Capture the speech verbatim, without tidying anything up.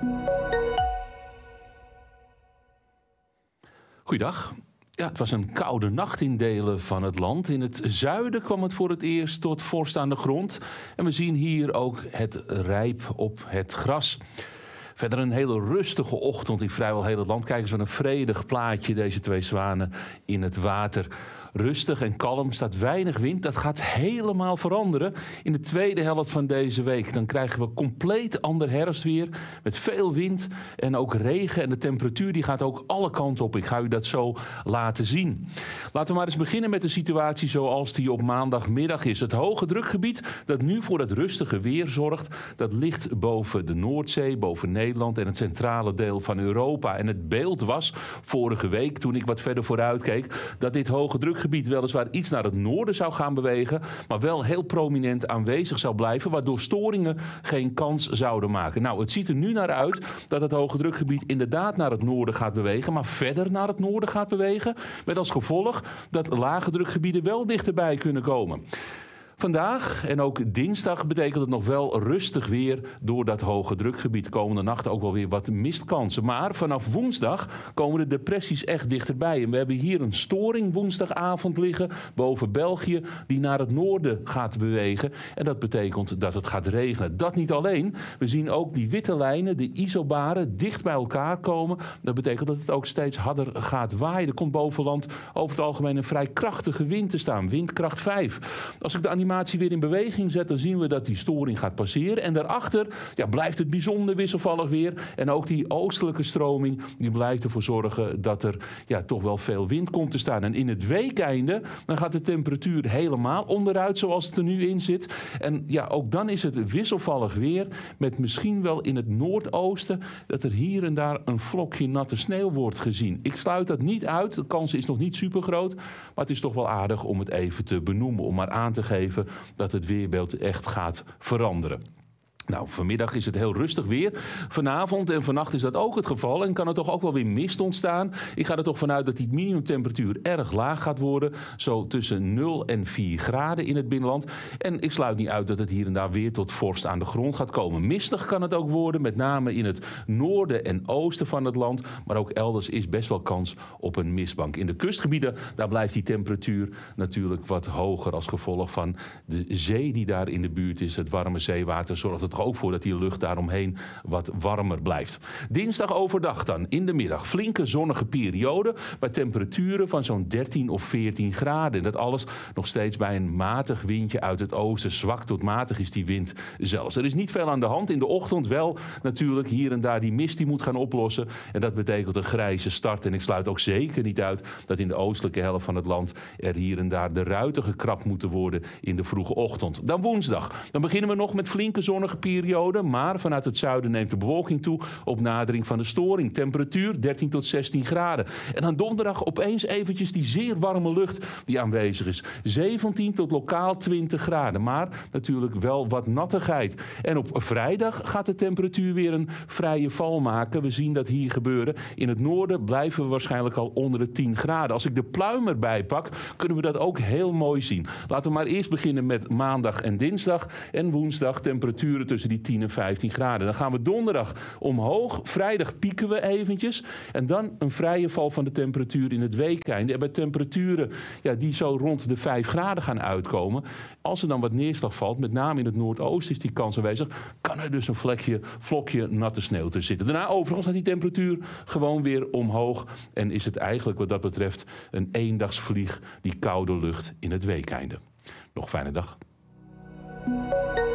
Goeiedag. Ja, het was een koude nacht in delen van het land. In het zuiden kwam het voor het eerst tot vorst aan de grond. En we zien hier ook het rijp op het gras. Verder een hele rustige ochtend in vrijwel heel het land. Kijk eens wat een vredig plaatje, deze twee zwanen in het water. Rustig en kalm, staat weinig wind. Dat gaat helemaal veranderen in de tweede helft van deze week. Dan krijgen we compleet ander herfstweer met veel wind en ook regen. En de temperatuur die gaat ook alle kanten op. Ik ga u dat zo laten zien. Laten we maar eens beginnen met de situatie zoals die op maandagmiddag is. Het hoge drukgebied dat nu voor het rustige weer zorgt, dat ligt boven de Noordzee, boven Nederland en het centrale deel van Europa. En het beeld was vorige week, toen ik wat verder vooruit keek, dat dit hoge drukgebied gebied weliswaar iets naar het noorden zou gaan bewegen, maar wel heel prominent aanwezig zou blijven, waardoor storingen geen kans zouden maken. Nou, het ziet er nu naar uit dat het hoge drukgebied inderdaad naar het noorden gaat bewegen, maar verder naar het noorden gaat bewegen, met als gevolg dat lage drukgebieden wel dichterbij kunnen komen. Vandaag en ook dinsdag betekent het nog wel rustig weer door dat hoge drukgebied. Komende nacht ook wel weer wat mistkansen. Maar vanaf woensdag komen de depressies echt dichterbij. En we hebben hier een storing woensdagavond liggen boven België die naar het noorden gaat bewegen. En dat betekent dat het gaat regenen. Dat niet alleen. We zien ook die witte lijnen, de isobaren, dicht bij elkaar komen. Dat betekent dat het ook steeds harder gaat waaien. Er komt boven land over het algemeen een vrij krachtige wind te staan. Windkracht vijf. Als ik de animatie weer in beweging zet, dan zien we dat die storing gaat passeren. En daarachter ja, blijft het bijzonder wisselvallig weer. En ook die oostelijke stroming die blijft ervoor zorgen dat er ja, toch wel veel wind komt te staan. En in het weekeinde dan gaat de temperatuur helemaal onderuit zoals het er nu in zit. En ja, ook dan is het wisselvallig weer met misschien wel in het noordoosten dat er hier en daar een vlokje natte sneeuw wordt gezien. Ik sluit dat niet uit. De kans is nog niet super groot. Maar het is toch wel aardig om het even te benoemen. Om maar aan te geven dat het weerbeeld echt gaat veranderen. Nou, vanmiddag is het heel rustig weer. Vanavond en vannacht is dat ook het geval en kan er toch ook wel weer mist ontstaan. Ik ga er toch vanuit dat die minimumtemperatuur erg laag gaat worden. Zo tussen nul en vier graden in het binnenland. En ik sluit niet uit dat het hier en daar weer tot vorst aan de grond gaat komen. Mistig kan het ook worden, met name in het noorden en oosten van het land. Maar ook elders is best wel kans op een mistbank. In de kustgebieden, daar blijft die temperatuur natuurlijk wat hoger als gevolg van de zee die daar in de buurt is. Het warme zeewater zorgt het ook voor dat die lucht daaromheen wat warmer blijft. Dinsdag overdag dan, in de middag, flinke zonnige periode bij temperaturen van zo'n dertien of veertien graden. En dat alles nog steeds bij een matig windje uit het oosten. Zwak tot matig is die wind zelfs. Er is niet veel aan de hand. In de ochtend wel natuurlijk hier en daar die mist die moet gaan oplossen. En dat betekent een grijze start. En ik sluit ook zeker niet uit dat in de oostelijke helft van het land er hier en daar de ruiten gekrapt moeten worden in de vroege ochtend. Dan woensdag. Dan beginnen we nog met flinke zonnige periode, maar vanuit het zuiden neemt de bewolking toe op nadering van de storing. Temperatuur dertien tot zestien graden. En dan donderdag opeens eventjes die zeer warme lucht die aanwezig is. zeventien tot lokaal twintig graden, maar natuurlijk wel wat nattigheid. En op vrijdag gaat de temperatuur weer een vrije val maken. We zien dat hier gebeuren. In het noorden blijven we waarschijnlijk al onder de tien graden. Als ik de pluim erbij pak, kunnen we dat ook heel mooi zien. Laten we maar eerst beginnen met maandag en dinsdag en woensdag temperaturen tussen die tien en vijftien graden. Dan gaan we donderdag omhoog. Vrijdag pieken we eventjes. En dan een vrije val van de temperatuur in het weekeinde. En bij temperaturen ja, die zo rond de vijf graden gaan uitkomen. Als er dan wat neerslag valt, met name in het noordoosten is die kans aanwezig, kan er dus een vlekje, vlokje natte sneeuw tussen zitten. Daarna overigens gaat die temperatuur gewoon weer omhoog. En is het eigenlijk wat dat betreft een eendagsvlieg, die koude lucht in het weekeinde. Nog een fijne dag.